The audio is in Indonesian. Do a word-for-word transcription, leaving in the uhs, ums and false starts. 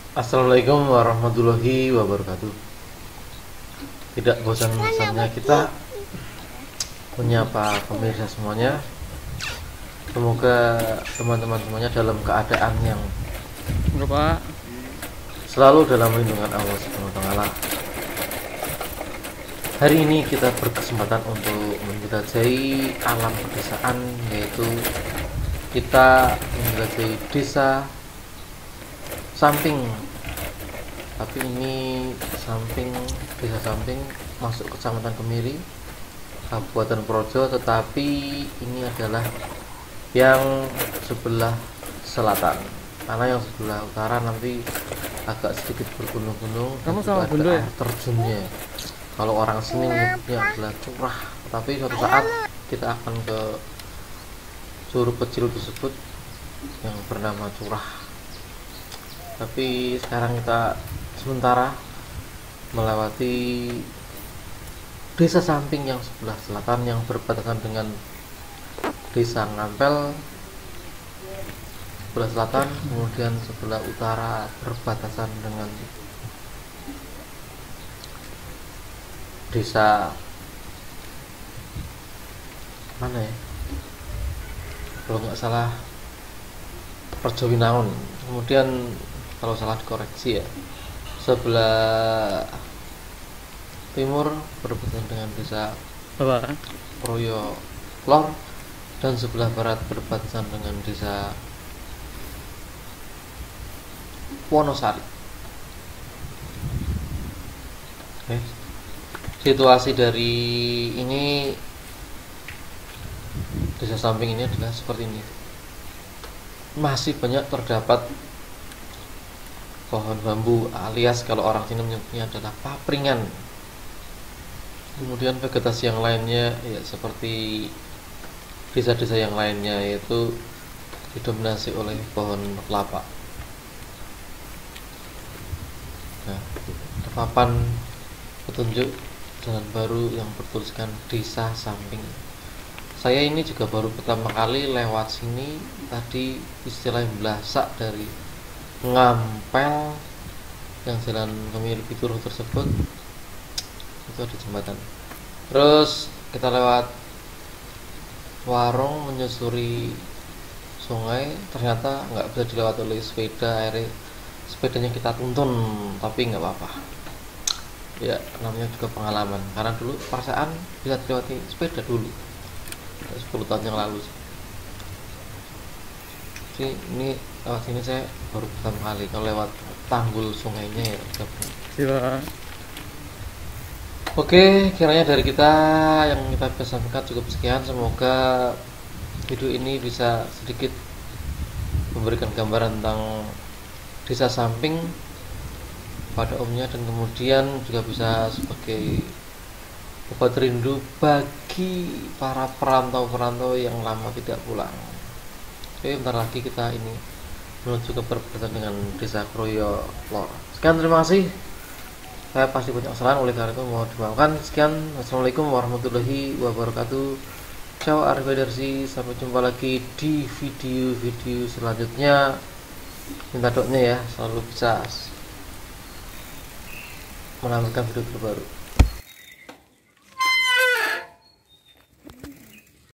Assalamualaikum warahmatullahi wabarakatuh. Tidak bosan-bosannya kita menyapa pemirsa semuanya. Semoga teman-teman semuanya dalam keadaan yang Bapak, selalu dalam lindungan Allah Subhanahu wa taala. Hari ini kita berkesempatan untuk menjelajahi alam pedesaan, yaitu kita menjelajahi desa Samping. Tapi ini Samping, desa Samping masuk kecamatan Kemiri, Kabupaten Projo, tetapi ini adalah yang sebelah selatan. Karena yang sebelah utara nanti agak sedikit bergunung-gunung dan kamu juga sama ada Bunda ya? air terjunnya. Kalau orang sini menyebutnya adalah curah, tapi suatu saat kita akan ke curug kecil tersebut yang bernama curah. Tapi sekarang kita sementara melewati desa Samping yang sebelah selatan yang berbatasan dengan desa Ngampel sebelah selatan, kemudian sebelah utara berbatasan dengan desa mana ya, kalau nggak salah Perjowinangun. Kemudian kalau salah dikoreksi ya, sebelah timur berbatasan dengan desa Bapak, Proyo Lor, dan sebelah barat berbatasan dengan desa Wonosari. Oke. Situasi dari ini desa Samping ini adalah seperti ini. Masih banyak terdapat pohon bambu, alias kalau orang sini menyebutnya adalah papringan. Kemudian vegetasi yang lainnya ya seperti desa-desa yang lainnya, yaitu didominasi oleh pohon kelapa. Nah, ada papan petunjuk jalan baru yang bertuliskan desa Samping. Saya ini juga baru pertama kali lewat sini. Tadi istilah belasak dari Ngampel yang jalan Kemiri Pituruh tersebut itu ada jembatan. Terus kita lewat warung menyusuri sungai, ternyata nggak bisa dilewati oleh sepeda. Akhirnya sepedanya kita tuntun, tapi nggak apa-apa ya, namanya juga pengalaman. Karena dulu perasaan bisa dilewati sepeda dulu sepuluh tahun yang lalu sih. Jadi ini lewat sini saya baru pertama kali. Kalau lewat tanggul sungainya ya udah pernah. silakan. Oke, kiranya dari kita yang kita bisa sampaikan cukup sekian. Semoga video ini bisa sedikit memberikan gambaran tentang desa Samping pada umumnya, dan kemudian juga bisa sebagai obat rindu bagi para perantau-perantau yang lama tidak pulang. Oke, bentar lagi kita ini menuju ke perbatasan dengan desa Kroyo Lor. Sekian, terima kasih. Saya pasti banyak kesalahan, oleh karena itu mohon dimaafkan. Sekian, assalamualaikum warahmatullahi wabarakatuh. Ciao, arrivederci, sampai jumpa lagi di video-video selanjutnya. Minta doanya ya, selalu bisa menampilkan video terbaru.